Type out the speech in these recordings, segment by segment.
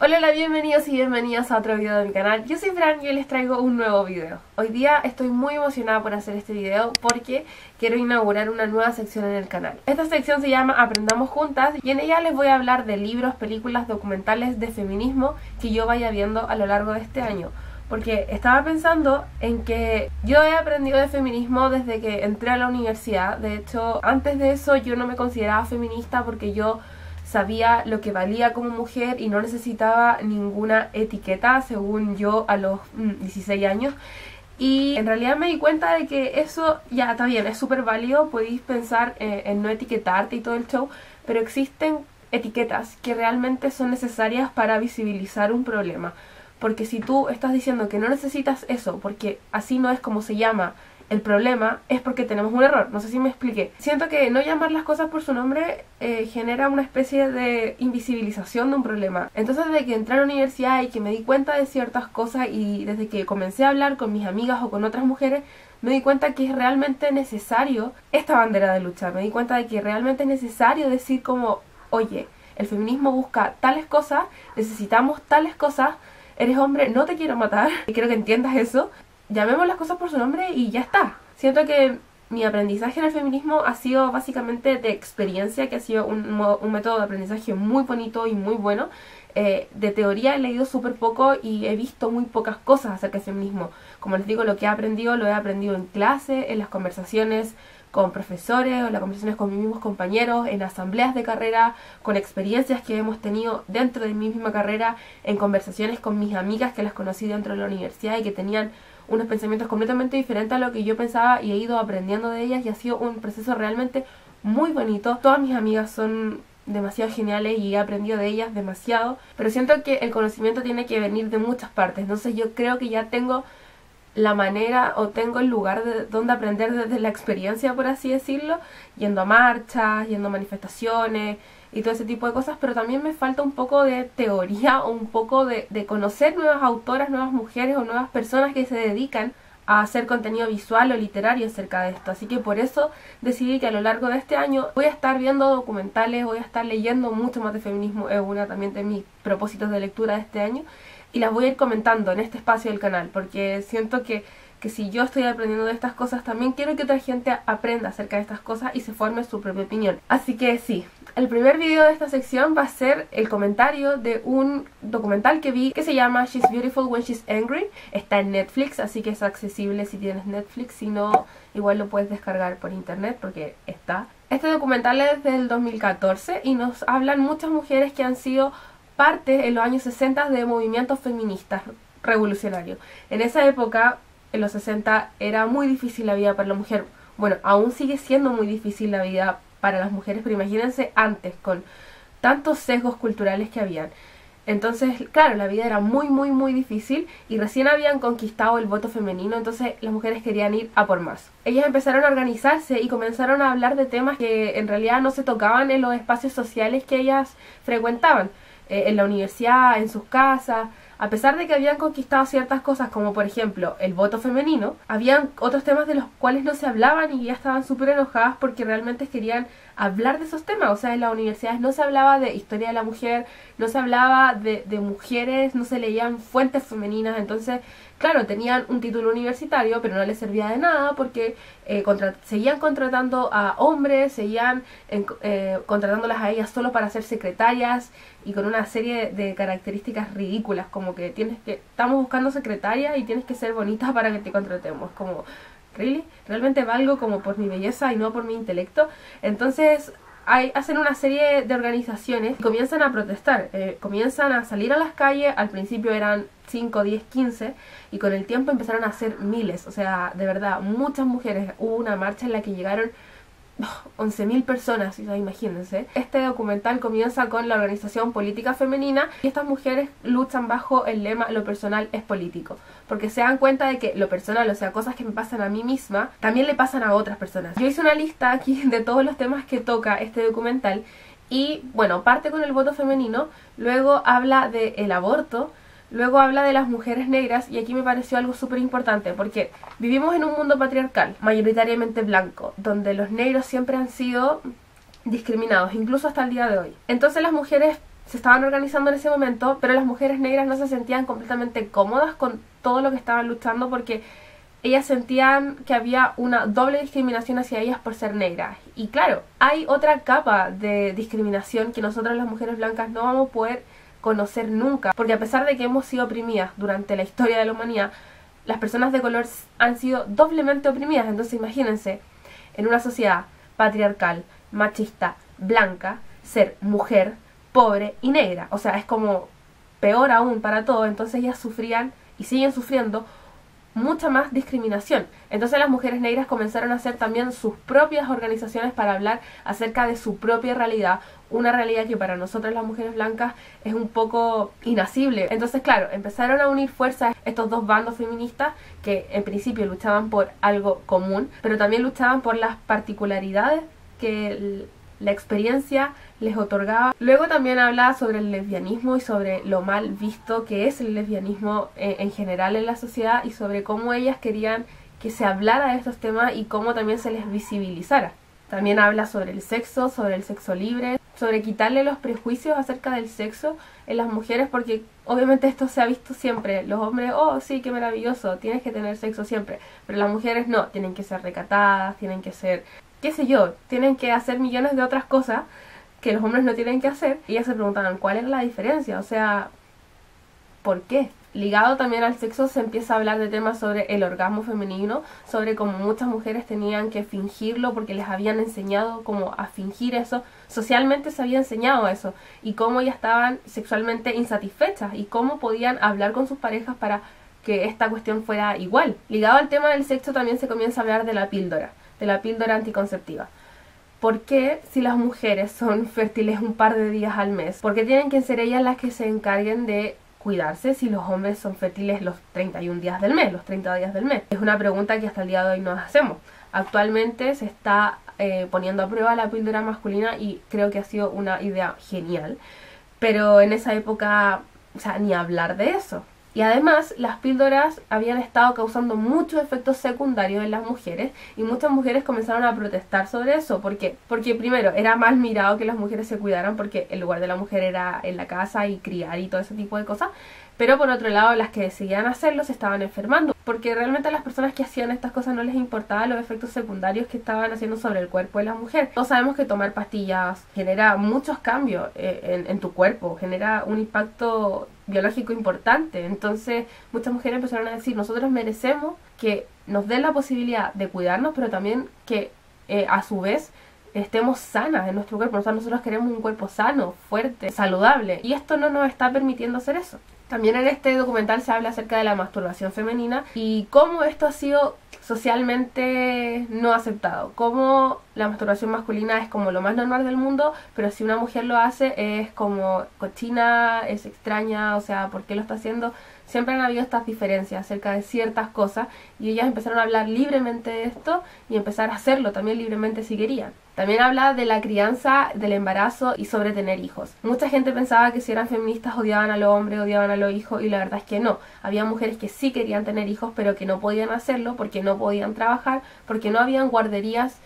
Hola, bienvenidos y bienvenidas a otro video de mi canal. Yo soy Fran y hoy les traigo un nuevo video. Hoy día estoy muy emocionada por hacer este video porque quiero inaugurar una nueva sección en el canal. Esta sección se llama Aprendamos Juntas y en ella les voy a hablar de libros, películas, documentales de feminismo que yo vaya viendo a lo largo de este año. Porque estaba pensando en que yo he aprendido de feminismo desde que entré a la universidad. De hecho, antes de eso yo no me consideraba feminista porque yo sabía lo que valía como mujer y no necesitaba ninguna etiqueta, según yo, a los 16 años. Y en realidad me di cuenta de que eso ya está bien, es súper válido, podéis pensar en no etiquetarte y todo el show, pero existen etiquetas que realmente son necesarias para visibilizar un problema. Porque si tú estás diciendo que no necesitas eso, porque así no es como se llama el problema, es porque tenemos un error. No sé si me expliqué. Siento que no llamar las cosas por su nombre genera una especie de invisibilización de un problema. Entonces, desde que entré a la universidad y que me di cuenta de ciertas cosas y desde que comencé a hablar con mis amigas o con otras mujeres, me di cuenta que es realmente necesario esta bandera de lucha. Me di cuenta de que realmente es necesario decir como, oye, el feminismo busca tales cosas, necesitamos tales cosas, eres hombre, no te quiero matar, y quiero que entiendas eso. Llamemos las cosas por su nombre y ya está. Siento que mi aprendizaje en el feminismo ha sido básicamente de experiencia, que ha sido un método de aprendizaje muy bonito y muy bueno. De teoría he leído súper poco y he visto muy pocas cosas acerca del feminismo. Como les digo, lo que he aprendido lo he aprendido en clase, en las conversaciones con profesores, o en las conversaciones con mis mismos compañeros, en asambleas de carrera, con experiencias que hemos tenido dentro de mi misma carrera, en conversaciones con mis amigas que las conocí dentro de la universidad y que tenían unos pensamientos completamente diferentes a lo que yo pensaba, y he ido aprendiendo de ellas y ha sido un proceso realmente muy bonito. Todas mis amigas son demasiado geniales y he aprendido de ellas demasiado, pero siento que el conocimiento tiene que venir de muchas partes. Entonces yo creo que ya tengo la manera o tengo el lugar de donde aprender desde la experiencia, por así decirlo, yendo a marchas, yendo a manifestaciones y todo ese tipo de cosas, pero también me falta un poco de teoría o un poco de conocer nuevas autoras, nuevas mujeres o nuevas personas que se dedican a hacer contenido visual o literario acerca de esto. Así que por eso decidí que a lo largo de este año voy a estar viendo documentales, voy a estar leyendo mucho más de feminismo, es una también de mis propósitos de lectura de este año, y las voy a ir comentando en este espacio del canal, porque siento que si yo estoy aprendiendo de estas cosas, también quiero que otra gente aprenda acerca de estas cosas y se forme su propia opinión. Así que sí, el primer video de esta sección va a ser el comentario de un documental que vi que se llama She's Beautiful When She's Angry. Está en Netflix, así que es accesible si tienes Netflix. Si no, igual lo puedes descargar por internet porque está. Este documental es del 2014 y nos hablan muchas mujeres que han sido parte en los años 60 de movimientos feministas revolucionarios. En esa época, en los 60, era muy difícil la vida para la mujer. Bueno, aún sigue siendo muy difícil la vida para las mujeres, pero imagínense antes, con tantos sesgos culturales que habían. Entonces, claro, la vida era muy difícil y recién habían conquistado el voto femenino, entonces las mujeres querían ir a por más. Ellas empezaron a organizarse y comenzaron a hablar de temas que en realidad no se tocaban en los espacios sociales que ellas frecuentaban, en la universidad, en sus casas. A pesar de que habían conquistado ciertas cosas, como por ejemplo el voto femenino, habían otros temas de los cuales no se hablaban y ya estaban súper enojadas porque realmente querían hablar de esos temas. O sea, en las universidades no se hablaba de historia de la mujer, no se hablaba de mujeres, no se leían fuentes femeninas. Entonces, claro, tenían un título universitario, pero no les servía de nada porque seguían contratando a hombres, seguían contratándolas a ellas solo para ser secretarias y con una serie de características ridículas, como que estamos buscando secretaria y tienes que ser bonita para que te contratemos. Como, ¿really? ¿Realmente valgo como por mi belleza y no por mi intelecto? Entonces hacen una serie de organizaciones y comienzan a protestar, comienzan a salir a las calles. Al principio eran 5, 10, 15 y con el tiempo empezaron a ser miles. O sea, de verdad, muchas mujeres. Hubo una marcha en la que llegaron 11.000 personas, imagínense. Este documental comienza con la organización política femenina y estas mujeres luchan bajo el lema "lo personal es político", porque se dan cuenta de que lo personal, o sea, cosas que me pasan a mí misma, también le pasan a otras personas. Yo hice una lista aquí de todos los temas que toca este documental y, bueno, parte con el voto femenino, luego habla del aborto, luego habla de las mujeres negras, y aquí me pareció algo súper importante porque vivimos en un mundo patriarcal, mayoritariamente blanco, donde los negros siempre han sido discriminados, incluso hasta el día de hoy. Entonces las mujeres se estaban organizando en ese momento, pero las mujeres negras no se sentían completamente cómodas con todo lo que estaban luchando porque ellas sentían que había una doble discriminación hacia ellas por ser negras. Y claro, hay otra capa de discriminación que nosotras las mujeres blancas no vamos a poder conocer nunca, porque a pesar de que hemos sido oprimidas durante la historia de la humanidad, las personas de color han sido doblemente oprimidas. Entonces imagínense, en una sociedad patriarcal, machista, blanca, ser mujer, pobre y negra, o sea, es como peor aún para todo. Entonces ellas sufrían y siguen sufriendo mucha más discriminación. Entonces las mujeres negras comenzaron a hacer también sus propias organizaciones para hablar acerca de su propia realidad, una realidad que para nosotras las mujeres blancas es un poco inasible. Entonces claro, empezaron a unir fuerzas estos dos bandos feministas que en principio luchaban por algo común, pero también luchaban por las particularidades que la experiencia les otorgaba. Luego también hablaba sobre el lesbianismo y sobre lo mal visto que es el lesbianismo en general en la sociedad, y sobre cómo ellas querían que se hablara de estos temas y cómo también se les visibilizara. También habla sobre el sexo libre, sobre quitarle los prejuicios acerca del sexo en las mujeres, porque obviamente esto se ha visto siempre. Los hombres, oh sí, qué maravilloso, tienes que tener sexo siempre, pero las mujeres no, tienen que ser recatadas, tienen que ser, qué sé yo, tienen que hacer millones de otras cosas que los hombres no tienen que hacer. Y ellas se preguntaban cuál era la diferencia, o sea, ¿por qué? Ligado también al sexo se empieza a hablar de temas sobre el orgasmo femenino, sobre cómo muchas mujeres tenían que fingirlo porque les habían enseñado como a fingir eso, socialmente se había enseñado eso, y cómo ellas estaban sexualmente insatisfechas y cómo podían hablar con sus parejas para que esta cuestión fuera igual. Ligado al tema del sexo también se comienza a hablar de la píldora anticonceptiva. ¿Por qué, si las mujeres son fértiles un par de días al mes, por qué tienen que ser ellas las que se encarguen de cuidarse si los hombres son fértiles los 31 días del mes, los 30 días del mes? Es una pregunta que hasta el día de hoy nos hacemos. Actualmente se está poniendo a prueba la píldora masculina y creo que ha sido una idea genial, pero en esa época, o sea, ni hablar de eso. Y además las píldoras habían estado causando muchos efectos secundarios en las mujeres, y muchas mujeres comenzaron a protestar sobre eso. ¿Por qué? Porque primero era mal mirado que las mujeres se cuidaran, porque el lugar de la mujer era en la casa y criar y todo ese tipo de cosas. Pero por otro lado, las que decidían hacerlo se estaban enfermando, porque realmente a las personas que hacían estas cosas no les importaban los efectos secundarios que estaban haciendo sobre el cuerpo de la mujer. Todos sabemos que tomar pastillas genera muchos cambios en tu cuerpo, genera un impacto biológico importante. Entonces muchas mujeres empezaron a decir, nosotros merecemos que nos den la posibilidad de cuidarnos, pero también que a su vez estemos sanas en nuestro cuerpo. O sea, nosotros queremos un cuerpo sano, fuerte, saludable, y esto no nos está permitiendo hacer eso. También en este documental se habla acerca de la masturbación femenina y cómo esto ha sido socialmente no aceptado. Cómo la masturbación masculina es como lo más normal del mundo, pero si una mujer lo hace es como cochina, es extraña, o sea, ¿por qué lo está haciendo? Siempre han habido estas diferencias acerca de ciertas cosas, y ellas empezaron a hablar libremente de esto y empezar a hacerlo también libremente si querían. También habla de la crianza, del embarazo y sobre tener hijos. Mucha gente pensaba que si eran feministas odiaban a los hombres, odiaban a los hijos, y la verdad es que no. Había mujeres que sí querían tener hijos, pero que no podían hacerlo porque no podían trabajar, porque no habían guarderías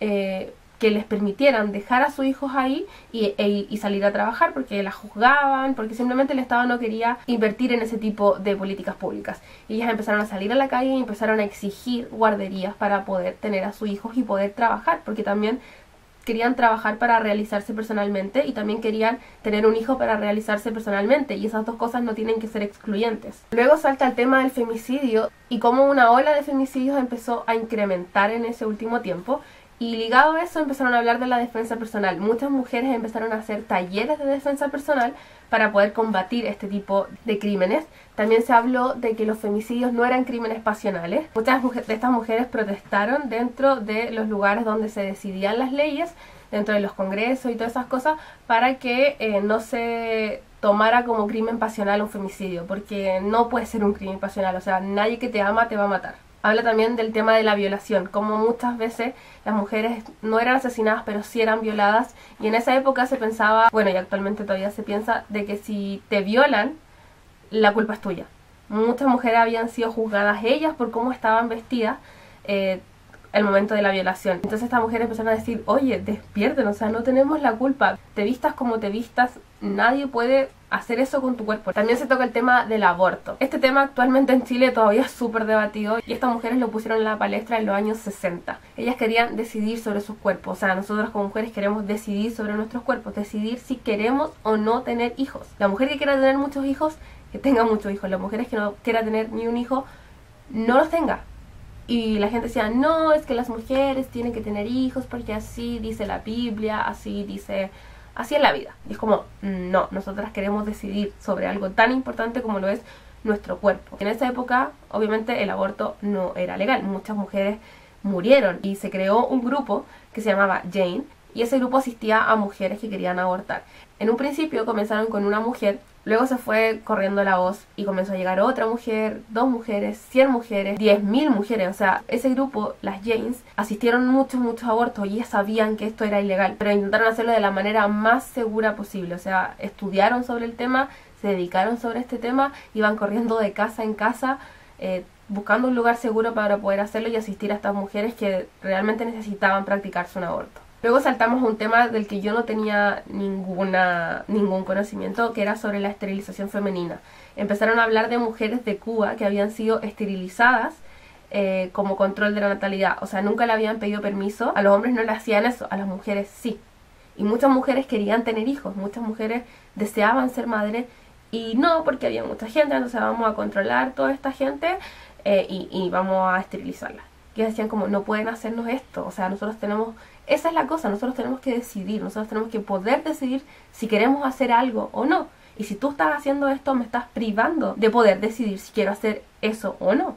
que les permitieran dejar a sus hijos ahí y salir a trabajar, porque las juzgaban, porque simplemente el Estado no quería invertir en ese tipo de políticas públicas. Y ellas empezaron a salir a la calle y empezaron a exigir guarderías para poder tener a sus hijos y poder trabajar, porque también querían trabajar para realizarse personalmente y también querían tener un hijo para realizarse personalmente, y esas dos cosas no tienen que ser excluyentes. Luego salta el tema del femicidio y cómo una ola de femicidios empezó a incrementar en ese último tiempo. Y ligado a eso empezaron a hablar de la defensa personal. Muchas mujeres empezaron a hacer talleres de defensa personal para poder combatir este tipo de crímenes. También se habló de que los femicidios no eran crímenes pasionales. Muchas de estas mujeres protestaron dentro de los lugares donde se decidían las leyes, dentro de los congresos y todas esas cosas, para que no se tomara como crimen pasional un femicidio, porque no puede ser un crimen pasional. O sea, nadie que te ama te va a matar. Habla también del tema de la violación, como muchas veces las mujeres no eran asesinadas, pero sí eran violadas, y en esa época se pensaba, bueno, y actualmente todavía se piensa, de que si te violan, la culpa es tuya. Muchas mujeres habían sido juzgadas ellas por cómo estaban vestidas, el momento de la violación. Entonces estas mujeres empezaron a decir, oye, despierten, o sea, no tenemos la culpa, te vistas como te vistas, nadie puede hacer eso con tu cuerpo. También se toca el tema del aborto. Este tema actualmente en Chile todavía es súper debatido y estas mujeres lo pusieron en la palestra en los años 60. Ellas querían decidir sobre sus cuerpos, o sea, nosotros como mujeres queremos decidir sobre nuestros cuerpos, decidir si queremos o no tener hijos. La mujer que quiera tener muchos hijos, que tenga muchos hijos. Las mujeres que no quiera tener ni un hijo, no los tenga. Y la gente decía, no, es que las mujeres tienen que tener hijos porque así dice la Biblia, así es la vida. Y es como, no, nosotras queremos decidir sobre algo tan importante como lo es nuestro cuerpo. En esa época, obviamente, el aborto no era legal. Muchas mujeres murieron y se creó un grupo que se llamaba Jane, y ese grupo asistía a mujeres que querían abortar. En un principio comenzaron con una mujer, luego se fue corriendo la voz y comenzó a llegar otra mujer, 2 mujeres, 100 mujeres, 10.000 mujeres. O sea, ese grupo, las Janes, asistieron muchos abortos y ellas sabían que esto era ilegal, pero intentaron hacerlo de la manera más segura posible. O sea, estudiaron sobre el tema, se dedicaron sobre este tema, iban corriendo de casa en casa, buscando un lugar seguro para poder hacerlo y asistir a estas mujeres que realmente necesitaban practicarse un aborto. Luego saltamos a un tema del que yo no tenía ningún conocimiento, que era sobre la esterilización femenina. Empezaron a hablar de mujeres de Cuba que habían sido esterilizadas como control de la natalidad. O sea, nunca le habían pedido permiso. A los hombres no le hacían eso, a las mujeres sí. Y muchas mujeres querían tener hijos, muchas mujeres deseaban ser madres y no, porque había mucha gente, entonces vamos a controlar toda esta gente y vamos a esterilizarla. Y decían como, no pueden hacernos esto, o sea, nosotros tenemos, esa es la cosa, nosotros tenemos que decidir, nosotros tenemos que poder decidir si queremos hacer algo o no. Y si tú estás haciendo esto, me estás privando de poder decidir si quiero hacer eso o no.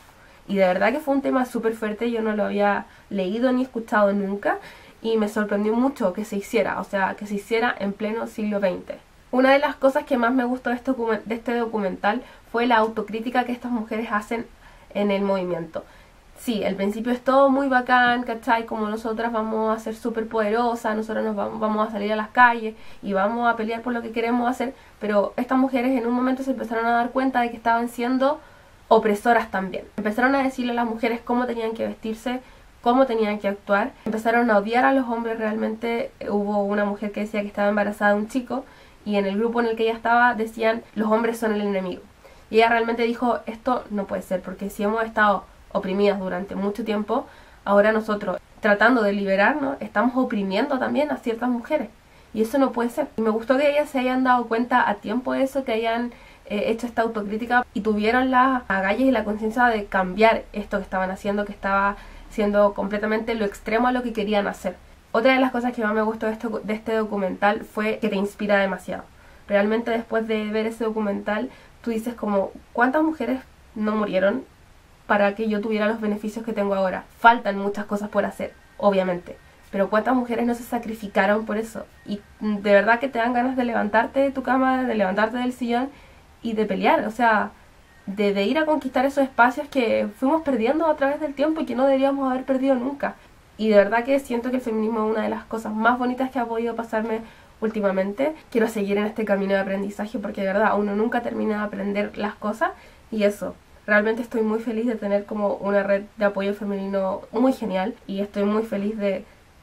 Y de verdad que fue un tema súper fuerte, yo no lo había leído ni escuchado nunca y me sorprendió mucho que se hiciera, o sea, que se hiciera en pleno siglo XX. Una de las cosas que más me gustó de este documental fue la autocrítica que estas mujeres hacen en el movimiento. Sí, al principio es todo muy bacán, ¿cachai? Como nosotras vamos a ser súper poderosas, nosotros vamos a salir a las calles y vamos a pelear por lo que queremos hacer, pero estas mujeres en un momento se empezaron a dar cuenta de que estaban siendo opresoras también. Empezaron a decirle a las mujeres cómo tenían que vestirse, cómo tenían que actuar, empezaron a odiar a los hombres realmente. Hubo una mujer que decía que estaba embarazada de un chico y en el grupo en el que ella estaba decían, los hombres son el enemigo. Y ella realmente dijo, esto no puede ser, porque si hemos estado oprimidas durante mucho tiempo, ahora nosotros tratando de liberarnos estamos oprimiendo también a ciertas mujeres y eso no puede ser. Y me gustó que ellas se hayan dado cuenta a tiempo de eso, que hayan hecho esta autocrítica y tuvieron las agallas y la conciencia de cambiar esto que estaban haciendo, que estaba siendo completamente lo extremo a lo que querían hacer. Otra de las cosas que más me gustó de este documental fue que te inspira demasiado. Realmente después de ver ese documental tú dices como, ¿cuántas mujeres no murieron para que yo tuviera los beneficios que tengo ahora? Faltan muchas cosas por hacer, obviamente, pero ¿cuántas mujeres no se sacrificaron por eso? Y de verdad que te dan ganas de levantarte de tu cama, de levantarte del sillón y de pelear, o sea, de ir a conquistar esos espacios que fuimos perdiendo a través del tiempo y que no deberíamos haber perdido nunca. Y de verdad que siento que el feminismo es una de las cosas más bonitas que ha podido pasarme últimamente. Quiero seguir en este camino de aprendizaje porque de verdad uno nunca termina de aprender las cosas y eso. Realmente estoy muy feliz de tener como una red de apoyo femenino muy genial y estoy muy feliz de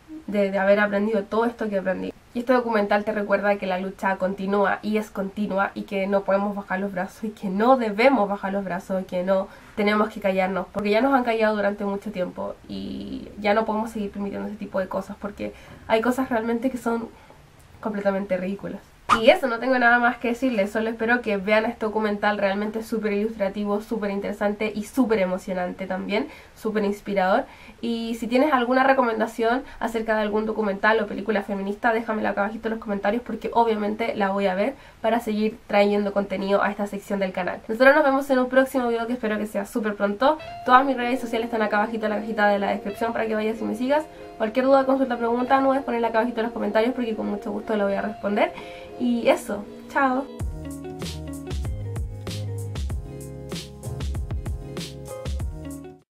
haber aprendido todo esto que aprendí. Y este documental te recuerda que la lucha continúa y es continua y que no podemos bajar los brazos y que no debemos bajar los brazos y que no tenemos que callarnos porque ya nos han callado durante mucho tiempo y ya no podemos seguir permitiendo ese tipo de cosas porque hay cosas realmente que son completamente ridículas. Y eso, no tengo nada más que decirles, solo espero que vean este documental, realmente súper ilustrativo, súper interesante y súper emocionante también, súper inspirador. Y si tienes alguna recomendación acerca de algún documental o película feminista, déjamela acá abajito en los comentarios porque obviamente la voy a ver para seguir trayendo contenido a esta sección del canal. Nosotros nos vemos en un próximo video que espero que sea súper pronto. Todas mis redes sociales están acá abajito en la cajita de la descripción para que vayas y me sigas. Cualquier duda, consulta, pregunta, no dudes ponerla acá abajito en los comentarios porque con mucho gusto la voy a responder. Y eso, chao.